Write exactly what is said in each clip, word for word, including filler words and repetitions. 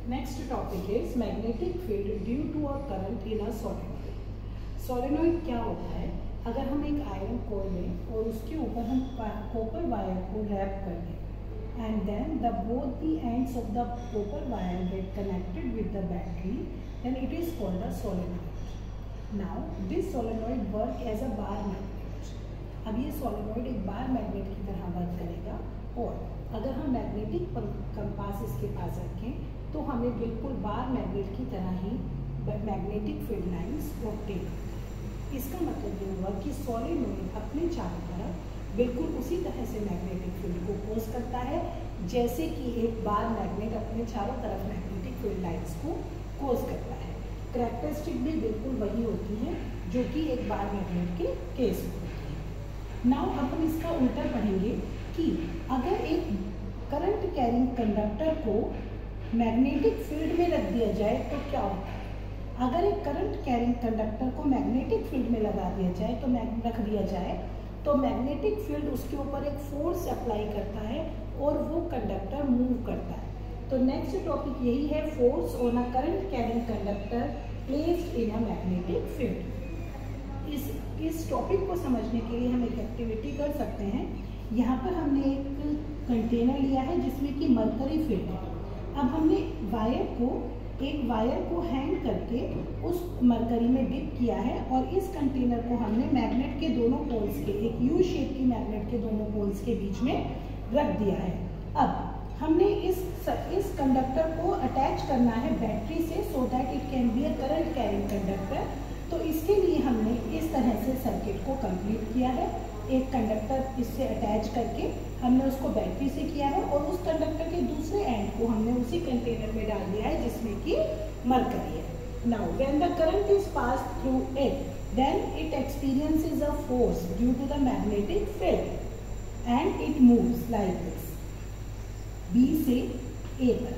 Next topic is magnetic field due to a current in a solenoid. Solenoid क्या होता है? अगर हम एक आयरन कोर लें और उसके ऊपर हम कॉपर वायर को रैप कर दें and then the both the ends of the copper wire get connected with the battery, then it is called a solenoid. Now this solenoid work as a bar magnet. अब ये solenoid एक बार magnet की तरह work करेगा और अगर हम magnetic compass इसके पास रखें तो हमें बिल्कुल बार मैग्नेट की तरह ही मैग्नेटिक फील्ड लाइंस ऑब्टेन होता है। इसका मतलब ये हुआ कि सोलेनोइड अपने चारों तरफ बिल्कुल उसी तरह से मैग्नेटिक फील्ड को कोज करता है जैसे कि एक बार मैग्नेट अपने चारों तरफ मैग्नेटिक फील्ड लाइंस को कोज करता है। कैरेक्टरिस्टिक भी बिल्कुल वही होती है जो कि एक बार मैग्नेट के केस में होती है। नाउ अब हम इसका उल्टा पढ़ेंगे कि अगर एक करंट कैरिंग कंडक्टर को मैग्नेटिक फील्ड में रख दिया जाए तो क्या होता है। अगर एक करंट कैरिंग कंडक्टर को मैग्नेटिक फील्ड में लगा दिया जाए तो रख दिया जाए तो मैग्नेटिक फील्ड उसके ऊपर एक फोर्स अप्लाई करता है और वो कंडक्टर मूव करता है। तो नेक्स्ट टॉपिक यही है, force on a current carrying conductor placed in a magnetic field. इस इस टॉपिक को समझने के लिए हम एक एक्टिविटी कर सकते हैं। यहाँ पर हमने एक कंटेनर लिया है जिसमें कि मरकरी फील्ड है। अब हमने वायर को एक वायर को हैंग करके उस मरकरी में डिप किया है और इस कंटेनर को हमने मैग्नेट के दोनों पोल्स के एक यू शेप की मैग्नेट के दोनों पोल्स के बीच में रख दिया है। अब हमने इस इस कंडक्टर को अटैच करना है बैटरी से so that it can be a current carrying conductor. तो इसके लिए हमने इस तरह से सर्किट को कंप्लीट किया है। एक कंडक्टर इससे अटैच करके हमने उसको बैटरी से किया है और उस कंडक्टर के दूसरे एंड को हमने उसी कंटेनर में डाल दिया है जिसमें कि मरकरी है। Now when the current is passed through it then it experiences a force due to the magnetic field and it moves like this B से ए पर।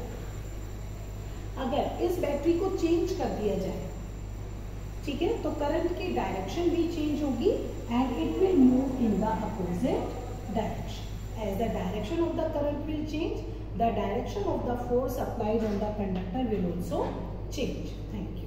अगर इस बैटरी को चेंज कर दिया जाए, ठीक है, तो करंट की डायरेक्शन भी चेंज होगी and it will move in the opposite direction. As the direction of the current will change, the direction of the force applied on the conductor will also change. Thank you.